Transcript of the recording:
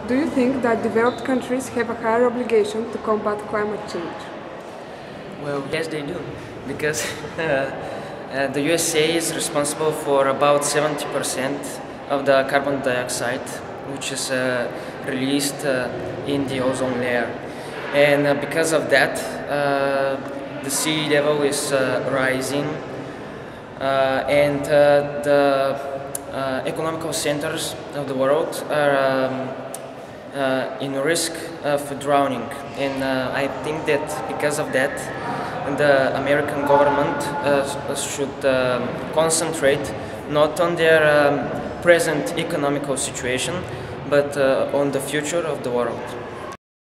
Do you think that developed countries have a higher obligation to combat climate change? Well, yes, they do, because the USA is responsible for about 70% of the carbon dioxide, which is released in the ozone layer. And because of that, the sea level is rising, and the economical centers of the world are in risk of drowning. And I think that because of that, the American government should concentrate not on their present economical situation, but on the future of the world.